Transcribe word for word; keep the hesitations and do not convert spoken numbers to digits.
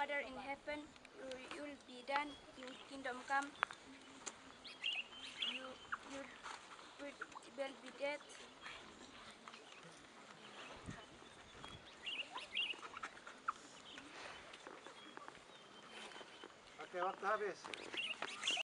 Father in heaven, your will be done, your kingdom come, you, your will be dead. Oke, waktu habis.